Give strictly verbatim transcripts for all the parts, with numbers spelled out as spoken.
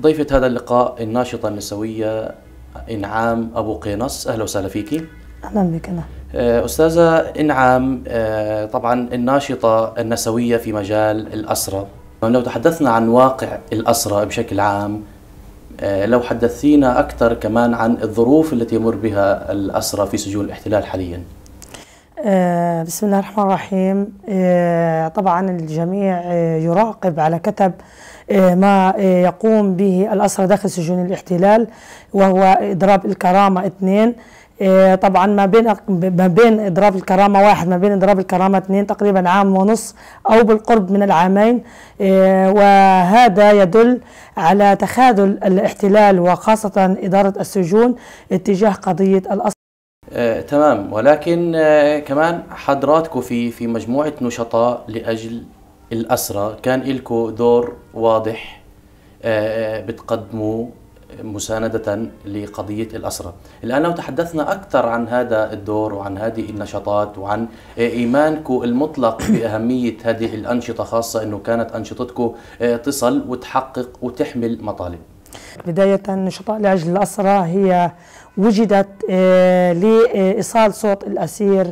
ضيفة هذا اللقاء الناشطة النسوية إنعام أبو قينص، أهلا وسهلا فيكي. أهلا بك. أنا أستاذة إنعام، طبعا الناشطة النسوية في مجال الأسرة، لو تحدثنا عن واقع الأسرة بشكل عام، لو حدثينا أكثر كمان عن الظروف التي يمر بها الأسرة في سجون الاحتلال حاليا. بسم الله الرحمن الرحيم. طبعا الجميع يراقب على كتب ما يقوم به الأسرى داخل سجون الاحتلال، وهو إضراب الكرامة اثنين. طبعا ما بين ما بين إضراب الكرامة واحد ما بين إضراب الكرامة اثنين تقريبا عام ونص أو بالقرب من العامين، وهذا يدل على تخاذل الاحتلال وخاصة إدارة السجون اتجاه قضية الأسرى. آه، تمام، ولكن آه، كمان حضراتكم في في مجموعة نشطاء لأجل الأسرة كان لكم دور واضح، آه، بتقدموا مساندة لقضية الأسرة. الآن لو تحدثنا أكثر عن هذا الدور وعن هذه النشاطات وعن إيمانكم المطلق بأهمية هذه الأنشطة، خاصة أنه كانت أنشطتكم تصل وتحقق وتحمل مطالب. بداية نشطاء لأجل الأسرة هي وجدت لإيصال صوت الأسير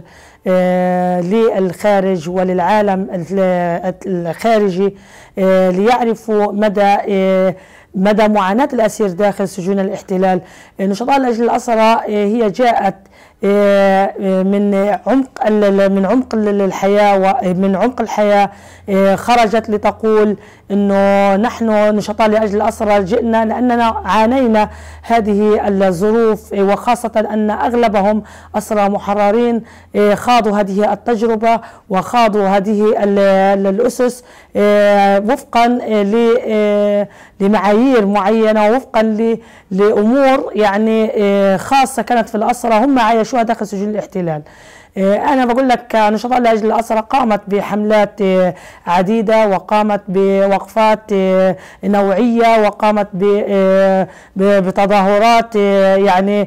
للخارج وللعالم الخارجي ليعرفوا مدى مدى معاناة الأسير داخل سجون الاحتلال. نشطاء لأجل الأسرة هي جاءت من عمق من عمق الحياة ومن عمق الحياة، خرجت لتقول انه نحن نشطاء لاجل الاسرى جئنا لاننا عانينا هذه الظروف، وخاصه ان اغلبهم اسرى محررين خاضوا هذه التجربه وخاضوا هذه الاسس وفقا لمعايير معينه ووفقا لامور يعني خاصه كانت في الاسرى هم عايشوها داخل سجون الاحتلال. أنا بقول لك نشطاء لأجل الأسرة قامت بحملات عديدة وقامت بوقفات نوعية وقامت بتظاهرات يعني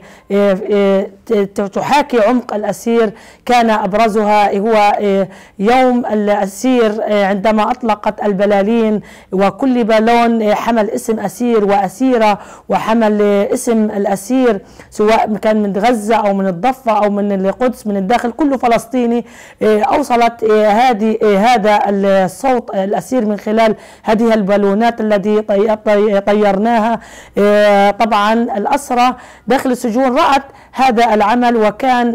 تحاكي عمق الأسير. كان أبرزها هو يوم الأسير عندما أطلقت البلالين، وكل بالون حمل اسم أسير وأسيرة وحمل اسم الأسير، سواء كان من غزة أو من الضفة أو من القدس من الداخل، كل فلسطيني. أوصلت هذه هذا الصوت الأسير من خلال هذه البالونات التي طيرناها. طبعا الأسرى داخل السجون رأت هذا العمل، وكان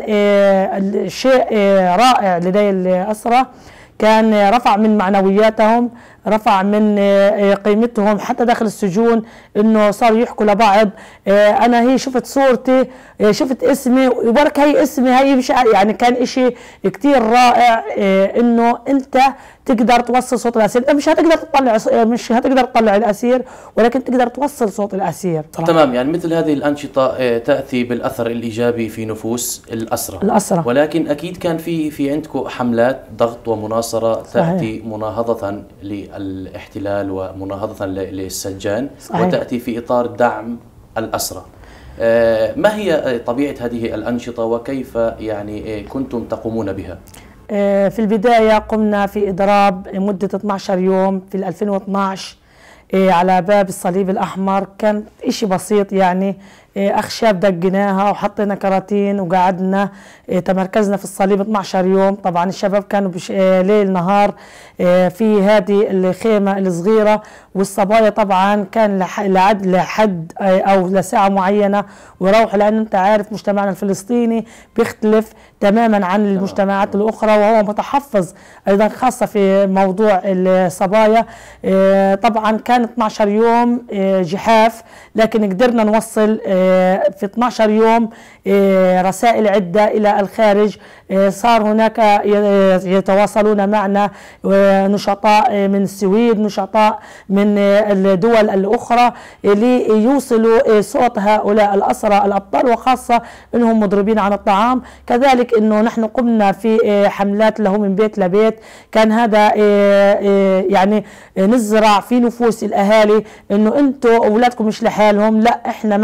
شيء رائع لدي الأسرى، كان رفع من معنوياتهم، رفع من قيمتهم حتى داخل السجون، انه صاروا يحكوا لبعض انا هي شفت صورتي شفت اسمي وبرك هي اسمي هي مش يعني. كان اشي كتير رائع انه انت تقدر توصل صوت الاسير. انت مش هتقدر تطلع مش هتقدر تطلع الاسير، ولكن تقدر توصل صوت الاسير. تمام، يعني مثل هذه الانشطه تاتي بالاثر الايجابي في نفوس الاسرى الاسرى ولكن اكيد كان في في عندكم حملات ضغط ومناصره تاتي صحيح. مناهضه للاحتلال ومناهضه للسجان، صحيح. وتاتي في اطار دعم الاسرى. ما هي طبيعه هذه الانشطه وكيف يعني كنتم تقومون بها؟ في البداية قمنا في إضراب مدة اثني عشر يوم في ألفين واثني عشر على باب الصليب الأحمر. كان إشي بسيط يعني، أخشاب دقناها وحطينا كراتين وقعدنا تمركزنا في الصليب اثني عشر يوم. طبعا الشباب كانوا ليل نهار في هذه الخيمة الصغيرة، والصبايا طبعا كان لحد لحد أو لساعة معينة ويروحوا، لأن أنت عارف مجتمعنا الفلسطيني بيختلف تماما عن المجتمعات الأخرى، وهو متحفظ أيضا خاصة في موضوع الصبايا. طبعا كان اثني عشر يوم جحاف، لكن قدرنا نوصل في اثني عشر يوم رسائل عدة إلى الخارج. صار هناك يتواصلون معنا نشطاء من السويد، نشطاء من الدول الأخرى ليوصلوا صوت هؤلاء الأسرى الأبطال، وخاصة أنهم مضربين عن الطعام. كذلك أنه نحن قمنا في حملات له من بيت لبيت. كان هذا يعني نزرع في نفوس الأهالي أنه أنتم أولادكم مش لحالهم، لا إحنا معهم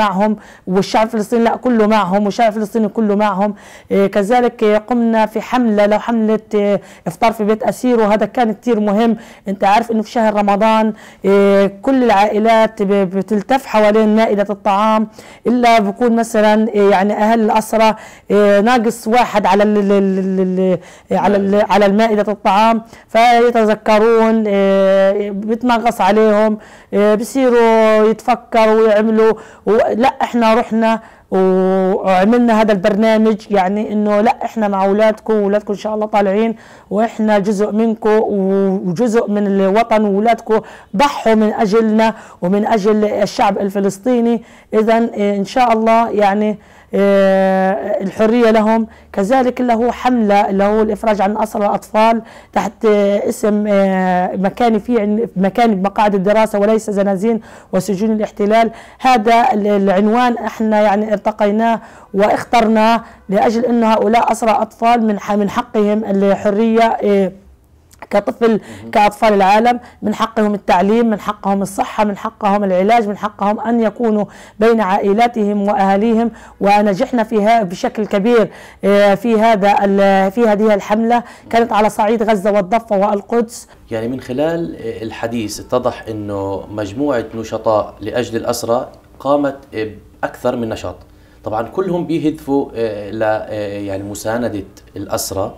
والشعب الفلسطيني لا كله معهم، والشعب الفلسطيني كله معهم. كذلك قمنا في حملة لو حملة إفطار في بيت أسير، وهذا كان كتير مهم. أنت عارف إنه في شهر رمضان كل العائلات بتلتف حوالين مائدة الطعام، إلا بكون مثلا يعني أهل الأسرى ناقص واحد على ال ال على ال على المائدة الطعام، فيتذكرون بتنغص عليهم، بصيروا يتفكروا ويعملوا. لا احنا رحنا وعملنا هذا البرنامج، يعني انه لا احنا مع اولادكم، واولادكم ان شاء الله طالعين واحنا جزء منكم وجزء من الوطن، واولادكم ضحوا من اجلنا ومن اجل الشعب الفلسطيني. اذا ان شاء الله يعني الحرية لهم. كذلك اللي هو حملة اللي هو الإفراج عن أسرى الأطفال تحت اسم مكاني في مكاني بمقاعد الدراسة وليس زنازين وسجون الاحتلال. هذا العنوان احنا يعني ارتقيناه واخترناه لأجل أن هؤلاء أسرى أطفال من من حقهم الحرية كطفل كأطفال العالم، من حقهم التعليم، من حقهم الصحة، من حقهم العلاج، من حقهم أن يكونوا بين عائلاتهم وأهاليهم. ونجحنا فيها بشكل كبير في هذا في هذه الحملة، كانت على صعيد غزة والضفة والقدس. يعني من خلال الحديث اتضح أنه مجموعة نشطاء لأجل الأسرى قامت بأكثر من نشاط، طبعا كلهم بيهدفوا ل يعني مساندة الأسرى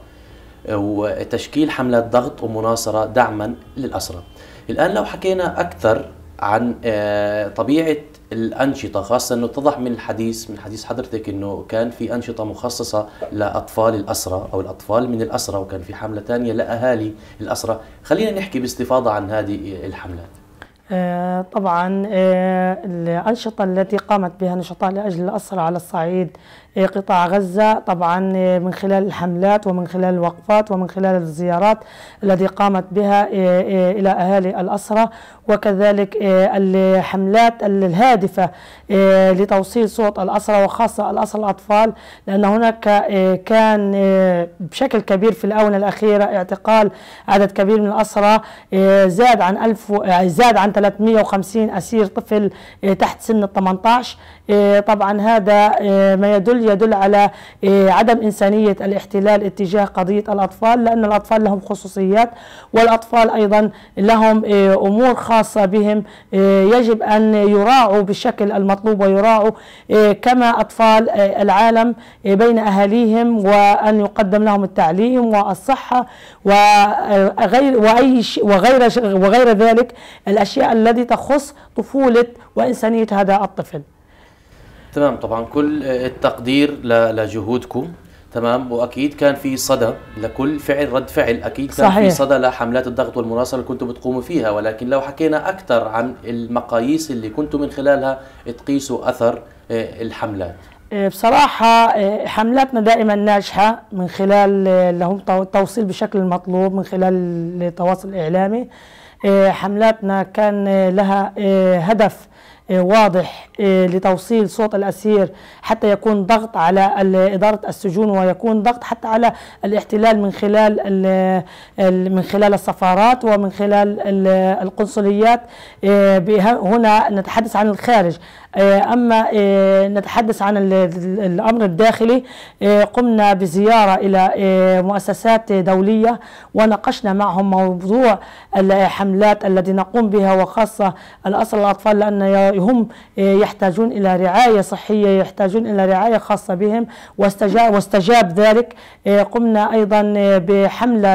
وتشكيل حملات ضغط ومناصرة دعما للأسرى. الآن لو حكينا أكثر عن طبيعة الأنشطة، خاصة أنه اتضح من الحديث من حديث حضرتك أنه كان في أنشطة مخصصة لأطفال الأسرى أو الأطفال من الأسرى، وكان في حملة ثانية لأهالي الأسرى. خلينا نحكي باستفاضة عن هذه الحملات. آه طبعا آه الأنشطة التي قامت بها نشطاء لأجل الأسرى على الصعيد آه قطاع غزة، طبعا آه من خلال الحملات ومن خلال الوقفات ومن خلال الزيارات التي قامت بها آه آه إلى أهالي الأسرى، وكذلك آه الحملات الهادفة آه لتوصيل صوت الأسرى وخاصة الأسرى الأطفال، لأن هناك آه كان آه بشكل كبير في الآونة الأخيرة اعتقال عدد كبير من الأسرى، آه زاد عن ألف آه زاد عن ثلاثمئة وخمسين أسير طفل تحت سن ال ثمانية عشر. طبعا هذا ما يدل يدل على عدم إنسانية الاحتلال اتجاه قضية الأطفال، لأن الأطفال لهم خصوصيات، والأطفال أيضا لهم أمور خاصة بهم يجب أن يراعوا بالشكل المطلوب، ويراعوا كما أطفال العالم بين أهاليهم، وأن يقدم لهم التعليم والصحة وغير وأي وغير وغير ذلك الأشياء التي تخص طفولة وإنسانية هذا الطفل. تمام، طبعا كل التقدير لجهودكم، تمام، واكيد كان في صدى لكل فعل رد فعل، اكيد كان صحيح. في صدى لحملات الضغط والمناصره اللي كنتم بتقوموا فيها، ولكن لو حكينا اكثر عن المقاييس اللي كنتم من خلالها تقيسوا اثر الحملات. بصراحة حملاتنا دائما ناجحة من خلال لهم التوصيل بشكل المطلوب من خلال التواصل الإعلامي. حملاتنا كان لها هدف واضح لتوصيل صوت الأسير حتى يكون ضغط على إدارة السجون، ويكون ضغط حتى على الاحتلال من خلال من خلال السفارات ومن خلال القنصليات. هنا نتحدث عن الخارج. أما نتحدث عن الأمر الداخلي، قمنا بزيارة إلى مؤسسات دولية وناقشنا معهم موضوع الحملات التي نقوم بها، وخاصة الأسرى الأطفال، لأن هم يحتاجون إلى رعاية صحية، يحتاجون إلى رعاية خاصة بهم، واستجاب, واستجاب ذلك. قمنا أيضا بحملة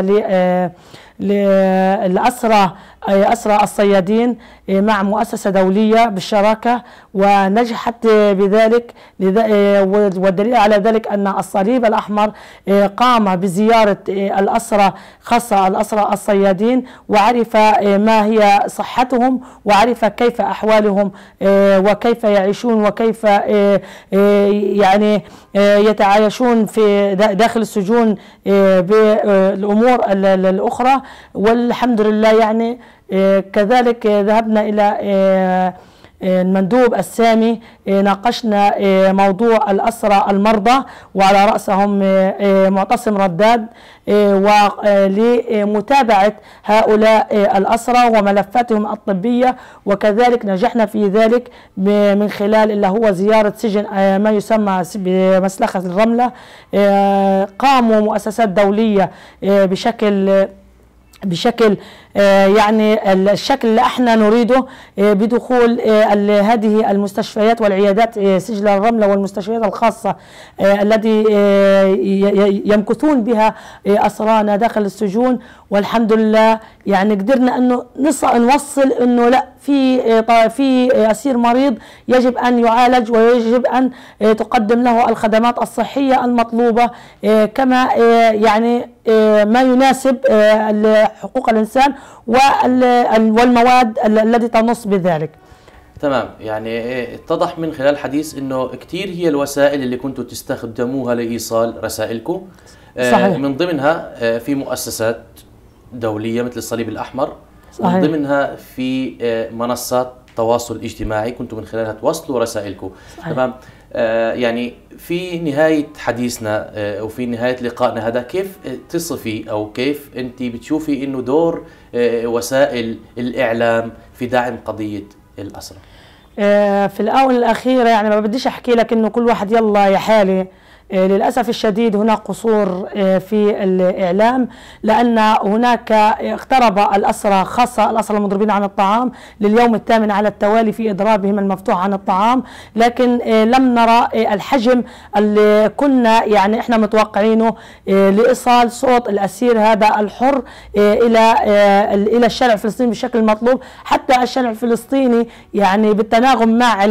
للأسرى أسرى الصيادين مع مؤسسة دولية بالشراكة، ونجحت بذلك. والدليل على ذلك أن الصليب الأحمر قام بزيارة الأسرى خاصة الأسرى الصيادين، وعرف ما هي صحتهم، وعرف كيف أحوالهم وكيف يعيشون وكيف يعني يتعايشون في داخل السجون بالأمور الأخرى. والحمد لله يعني كذلك ذهبنا إلى المندوب السامي ناقشنا موضوع الأسرى المرضى وعلى رأسهم معتصم رداد، ولمتابعة هؤلاء الأسرى وملفاتهم الطبية، وكذلك نجحنا في ذلك من خلال اللي هو زيارة سجن ما يسمى بمسلخة الرملة. قاموا مؤسسات دولية بشكل بشكل يعني الشكل اللي احنا نريده بدخول هذه المستشفيات والعيادات سجل الرملة والمستشفيات الخاصة التي يمكثون بها أسرانا داخل السجون. والحمد لله يعني قدرنا انه نوصل انه لا، في في اسير مريض يجب ان يعالج ويجب ان تقدم له الخدمات الصحية المطلوبة كما يعني ما يناسب حقوق الانسان والمواد التي تنص بذلك. تمام، يعني اتضح من خلال الحديث انه كثير هي الوسائل اللي كنتوا تستخدموها لايصال رسائلكم. صحيح. من ضمنها في مؤسسات دولية مثل الصليب الأحمر. صحيح. من ضمنها في منصات تواصل اجتماعي كنتوا من خلالها توصلوا رسائلكم. تمام. آه يعني في نهاية حديثنا آه وفي نهاية لقائنا هذا، كيف تصفي أو كيف أنت بتشوفي إنه دور آه وسائل الإعلام في دعم قضية الأسرى؟ آه في الآونة الأخيرة يعني ما بديش أحكي لك إنه كل واحد يلا يا حالي. للأسف الشديد هناك قصور في الإعلام، لأن هناك اقترب الأسرى خاصة الأسرى المضربين عن الطعام لليوم الثامن على التوالي في إضرابهم المفتوح عن الطعام، لكن لم نرى الحجم اللي كنا يعني احنا متوقعينه لإيصال صوت الأسير هذا الحر إلى إلى الشارع الفلسطيني بالشكل المطلوب. حتى الشارع الفلسطيني يعني بالتناغم مع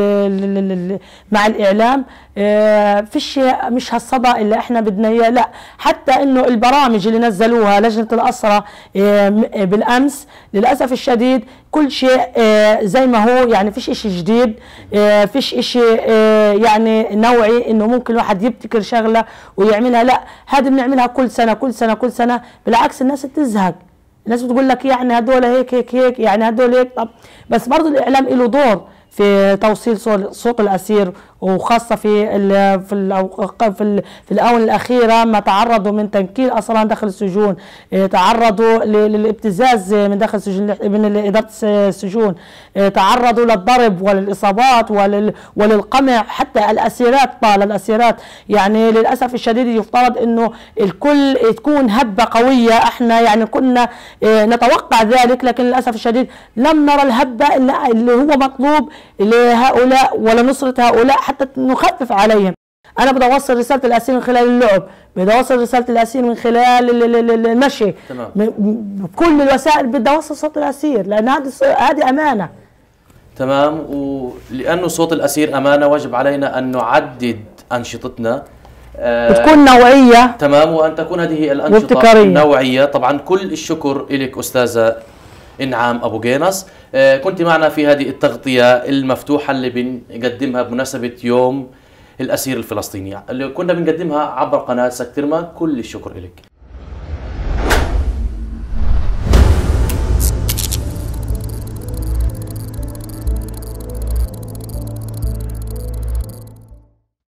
مع الإعلام فيش مش هالصدى اللي احنا بدنا اياه، لا، حتى انه البرامج اللي نزلوها لجنة الأسرى بالامس للاسف الشديد كل شيء زي ما هو، يعني فيش اشي جديد، فيش اشي يعني نوعي انه ممكن الواحد يبتكر شغلة ويعملها، لا، هذه بنعملها كل سنة كل سنة كل سنة. بالعكس الناس بتزهق، الناس بتقول لك يعني هدول هيك هيك هيك يعني هدول هيك. طب بس برضه الاعلام له دور في توصيل صوت الأسير، وخاصة في ال في ال في, ال في الآونة الأخيرة ما تعرضوا من تنكيل أصلا داخل السجون، تعرضوا للابتزاز من داخل السجون من إدارة السجون، تعرضوا للضرب وللإصابات ولل وللقمع، حتى الأسيرات طال الأسيرات. يعني للأسف الشديد يفترض إنه الكل تكون هبة قوية، احنا يعني كنا نتوقع ذلك، لكن للأسف الشديد لم نرى الهبة اللي هو مطلوب لهؤلاء ولا نصرة هؤلاء حتى نخفف عليهم. أنا بدي أوصل رسالة الأسير من خلال اللعب، بدي أوصل رسالة الأسير من خلال المشي، بكل الوسائل بدي أوصل صوت الأسير، لأن هذه أمانة. تمام، ولأنه صوت الأسير أمانة وجب علينا أن نعدد أنشطتنا بتكون نوعية. تمام، وأن تكون هذه الأنشطة نوعية. طبعا كل الشكر لك أستاذة إنعام أبو جينس، آه كنت معنا في هذه التغطية المفتوحة اللي بنقدمها بمناسبة يوم الأسير الفلسطيني اللي كنا بنقدمها عبر قناة سكترما. كل الشكر لك.